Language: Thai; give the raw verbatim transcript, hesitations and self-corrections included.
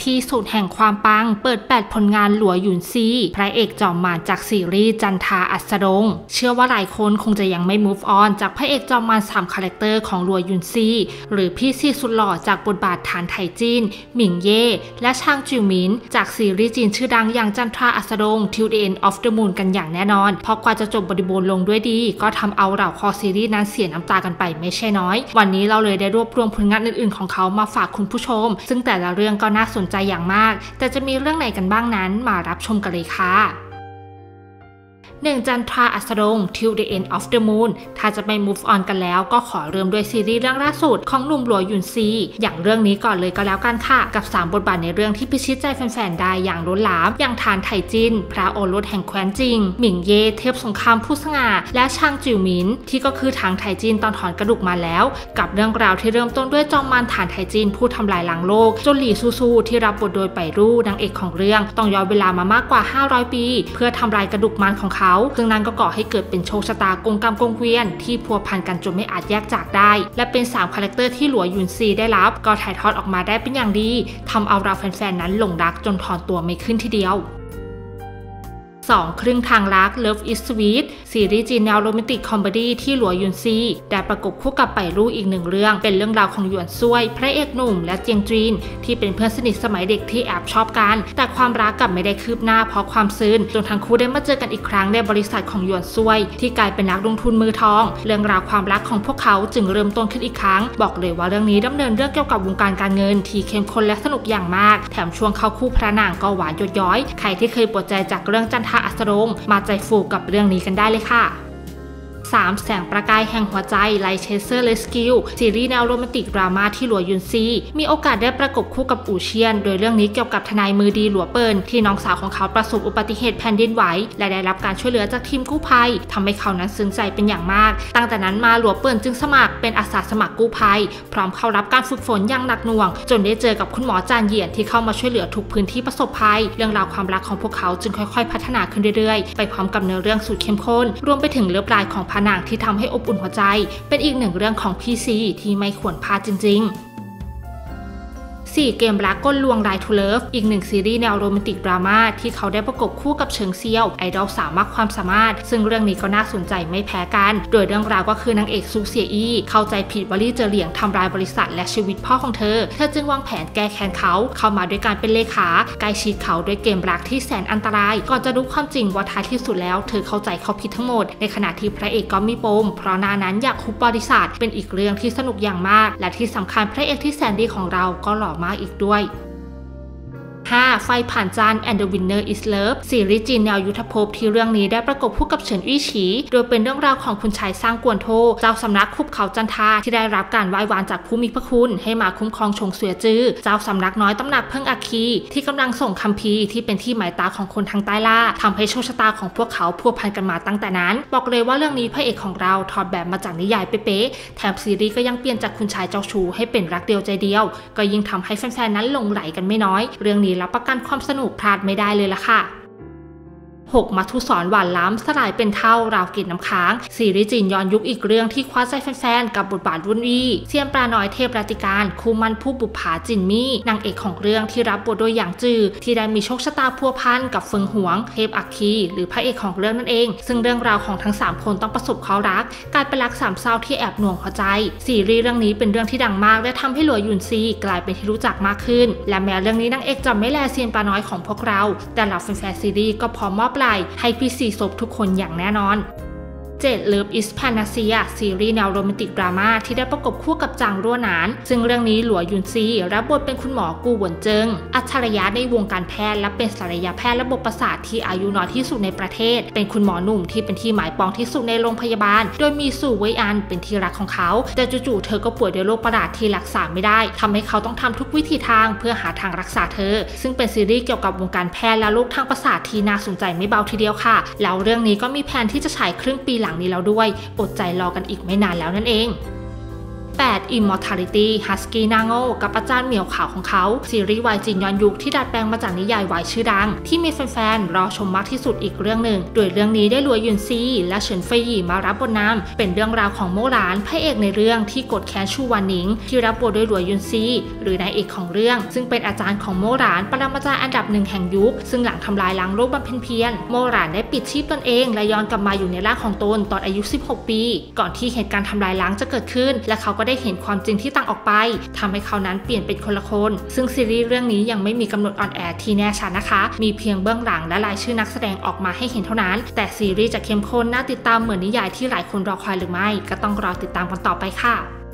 ที่สุดแห่งความปังเปิดแปดผลงานหลัวหยุนซีพระเอกจอมมารจากซีรีส์จันทาอัสดงเชื่อว่าหลายคนคงจะยังไม่ move on จากพระเอกจอมมารสามคาแรคเตอร์ของหลัวหยุนซีหรือพี่ซีสุดหล่อจากบทบาทฐานไถจินหมิงเย่และชางจิวหมินจากซีรีส์จีนชื่อดังอย่างจันทราอัสดง Till the End of the Moon กันอย่างแน่นอนเพราะกว่าจะจบบริบูรณ์ลงด้วยดีก็ทำเอาเหล่าคอซีรีส์นั้นเสียน้ำตากันไปไม่ใช่น้อยวันนี้เราเลยได้รวบรวมผลงานอื่นๆของเขามาฝากคุณผู้ชมซึ่งแต่ละเรื่องก็น่าสนใจอย่างมากแต่จะมีเรื่องไหนกันบ้างนั้นมารับชมกันเลยค่ะหนึ่งจันทราอัสดง Till the End of the Moon ถ้าจะไป move on กันแล้วก็ขอเริ่มด้วยซีรีส์เรื่องล่าสุดของหนุ่มหลัวหยุนซีอย่างเรื่องนี้ก่อนเลยก็แล้วกันค่ะกับสามบทบาทในเรื่องที่พิชิตใจแฟนๆได้อย่างล้นหลามอย่างฐานไถจินพระโอรสแห่งแคว้นจิงหมิงเย่เทพสงครามผู้สง่าและชางจิวหมินที่ก็คือฐานไถจินตอนถอนกระดูกมาแล้วกับเรื่องราวที่เริ่มต้นด้วยจอมมารฐานไถจินผู้ทำลายล้างโลกจนหลี่ซูซูที่รับบทโดยไปรู่นางเอกของเรื่องต้องย้อนเวลามามากกว่าห้าร้อยปีเพื่อทำลายกระดูกมารของเขาซึ่งนั้นก็ให้เกิดเป็นโชคชะตากงกรรมกงเวียนที่พัวพันกันจนไม่อาจแยกจากได้และเป็นสามคาแรคเตอร์ที่หลัวหยุนซีได้รับก็ถ่ายทอดออกมาได้เป็นอย่างดีทำเอาเราแฟนๆนั้นหลงรักจนถอนตัวไม่ขึ้นทีเดียวสองครึ่งทางรัก Love is Sweet ซีรีส์จีนแนวโรแมนติกคอมเมดี้ที่หลัวหยุนซีได้ประกบคู่กับไปรู่อีกหนึ่งเรื่องเป็นเรื่องราวของหยวนซ่วยพระเอกหนุ่มและเจียงจีนที่เป็นเพื่อนสนิทสมัยเด็กที่แอบชอบกันแต่ความรักกลับไม่ได้คืบหน้าเพราะความซึ้งจนทั้งคู่ได้มาเจอกันอีกครั้งในบริษัทของหยวนซ่วยที่กลายเป็นนักลงทุนมือทองเรื่องราวความรักของพวกเขาจึงเริ่มต้นขึ้นอีกครั้งบอกเลยว่าเรื่องนี้ดำเนินเรื่องเกี่ยวกับวงการการเงินที่เข้มข้นและสนุกอย่างมากแถมช่วงเข้าคู่พระนางก็หวานหยดย้อยใครที่เคยปวดใจจากเรื่องจันทราอัสดงมาใจฟูกับเรื่องนี้กันได้เลยค่ะสามแสงประกายแห่งหัวใจ Light Chaser Rescue ซีรีส์แนวโรแมนติกดราม่าที่หลัวหยุนซีมีโอกาสได้ประกบคู่กับอู่เชียนโดยเรื่องนี้เกี่ยวกับทนายมือดีหลัวเปิลที่น้องสาวของเขาประสบอุบัติเหตุแผ่นดินไหวและได้รับการช่วยเหลือจากทีมกู้ภัยทำให้เขานั้นซึ้งใจเป็นอย่างมากตั้งแต่นั้นมาหลัวเปิลจึงสมัครเป็นอาสาสมัครกู้ภัยพร้อมเข้ารับการฝึกฝนอย่างหนักหน่วงจนได้เจอกับคุณหมอจานเหยียนที่เข้ามาช่วยเหลือทุกพื้นที่ประสบภัยเรื่องราวความรักของพวกเขาจึงค่อยๆพัฒนาขึ้นเรื่อยๆไปพร้อมกับเนื้อเรื่องสุดเข้มข้นรวมไปถึงเลือบลายของพระนางที่ทำให้อบอุ่นหัวใจเป็นอีกหนึ่งเรื่องของพี่ซีที่ไม่ควรพลาดจริงๆสี่เกมรักก้นลวง Right to Love อีกหนึ่งซีรีส์แนวโรแมนติกดราม่าที่เขาได้ประกบคู่กับเฉิงเซียวไอดอลสาวมากความสามารถซึ่งเรื่องนี้ก็น่าสนใจไม่แพ้กันโดยเรื่องราวก็คือนางเอกซูเซียอี้เข้าใจผิดว่าลี่เจอเหลียงทำลายบริษัทและชีวิตพ่อของเธอเธอจึงวางแผนแก้แค้นเขาเข้ามาด้วยการเป็นเลขาใกล้ชิดเขาด้วยเกมรักที่แสนอันตรายก่อนจะรู้ความจริงว่าท้ายที่สุดแล้วเธอเข้าใจเขาผิดทั้งหมดในขณะที่พระเอกก็มีปมเพราะนานั้นอยากคุบบริษัทเป็นอีกเรื่องที่สนุกอย่างมากและที่สำคัญพระเอกที่แสนดีของเราก็หล่อมากอีกด้วยห้าไฟผ่านจาน and the winner is love ซีรีส์จีนแนวยุทธภพที่เรื่องนี้ได้ประกบคู่กับเฉินอี้ฉีโดยเป็นเรื่องราวของคุณชายสร้างกวนโทเจ้าสำนักคุบเขาจันทาที่ได้รับการไหว้วานจากผู้มีพระคุณให้มาคุ้มครองชงเสวียจื้อเจ้าสำนักน้อยตำหนักเพิ่งอาคีที่กำลังส่งคัมภีร์ที่เป็นที่หมายตาของคนทางใต้ล่าทำให้โชคชะตาของพวกเขาพัวพันกันมาตั้งแต่นั้นบอกเลยว่าเรื่องนี้พระเอกของเราถอดแบบมาจากนิยายเป๊ะๆแถมซีรีส์ก็ยังเปลี่ยนจากคุณชายเจ้าชู้ให้เป็นรักเดียวใจเดียวก็ยิ่งทำให้แฟนๆนั้นหลงไหลกันไม่น้อยเรื่องนี้รับประกันความสนุกพลาดไม่ได้เลยล่ะค่ะหกมัทุสรหวานล้ำสลายเป็นเท่าราวกินน้ำค้างซีรีส์จีนย้อนยุคอีกเรื่องที่คว้าใจแฟนๆกับบทบาทรุ่นวี่เซียนปลาน้อยเทพรัติการคู่มั่นผู้บุปผาจินมี่นางเอกของเรื่องที่รับบทโดยหยางจือที่ได้มีโชคชะตาพัวพันกับเฟิงหวงเทพอัคคีหรือพระเอกของเรื่องนั่นเองซึ่งเรื่องราวของทั้งสามคนต้องประสบเคราะห์รักการเป็นรักสามเศร้าที่แอบหน่วงหัวใจซีรีส์เรื่องนี้เป็นเรื่องที่ดังมากและทำให้หลัวหยุนซีกลายเป็นที่รู้จักมากขึ้นและแม้เรื่องนี้นางเอกจะไม่แลเซียนปลาน้อยของพวกเราแต่เหล่าแฟนๆซีรีส์ก็พร้อมมอบไหล่ให้พี่สี่ศพทุกคนอย่างแน่นอนเจ็ด Love is Panacea ซีรีส์แนวโรแมนติกดราม่าที่ได้ประกบคู่กับจางรั่วหนานซึ่งเรื่องนี้หลัวหยุนซีรับบทเป็นคุณหมอกูหวนเจิงอัจฉริยะในวงการแพทย์และเป็นศัลยแพทย์ระบบประสาทที่อายุน้อยที่สุดในประเทศเป็นคุณหมอหนุ่มที่เป็นที่หมายปองที่สุดในโรงพยาบาลโดยมีสู่เวยอันเป็นที่รักของเขาแต่จู่ๆเธอก็ป่วยด้วยโรคประหลาดที่รักษาไม่ได้ทำให้เขาต้องทำทุกวิธีทางเพื่อหาทางรักษาเธอซึ่งเป็นซีรีส์เกี่ยวกับวงการแพทย์และโรคทางประสาทที่น่าสนใจไม่เบาทีเดียวค่ะแล้วเรื่องนี้ก็มีแผนที่จะฉายครึ่งปีหลังนี้แล้วด้วยอดใจรอกันอีกไม่นานแล้วนั่นเองแปด Immortality ฮัสกี้หน้าโง่กับอาจารย์เหมียวขาวของเขาซีรีส์วายจีนย้อนยุคที่ดัดแปลงมาจากนิยายวายชื่อดังที่มีแฟนๆรอชมมากที่สุดอีกเรื่องหนึ่งโดยเรื่องนี้ได้หลัวหยุนซีและเฉินเฟยมารับบทนำเป็นเรื่องราวของโม่หลานพระเอกในเรื่องที่กดแค้นชูหวานหนิงที่รับบทโดยหลัวหยุนซีหรือนายเอกของเรื่องซึ่งเป็นอาจารย์ของโม่หลานปรมาจารย์อันดับหนึ่งแห่งยุคซึ่งหลังทำลายล้างโลกบำเพ็ญเพียรโม่หลานได้ปิดชีพตนเองและย้อนกลับมาอยู่ในร่างของตนตอนอายุสิบหกปีก่อนที่เหตุการณ์ทำลายล้างจะเกิดขึ้นและเขาก็ได้เห็นความจริงที่ต่างออกไปทำให้เขานั้นเปลี่ยนเป็นคนละคนซึ่งซีรีส์เรื่องนี้ยังไม่มีกำหนดออนแอร์ที่แน่ชัดนะคะมีเพียงเบื้องหลังและรายชื่อนักแสดงออกมาให้เห็นเท่านั้นแต่ซีรีส์จะเข้มข้นน่าติดตามเหมือนนิยายที่หลายคนรอคอยหรือไม่ก็ต้องรอติดตามกันต่อไปค่ะ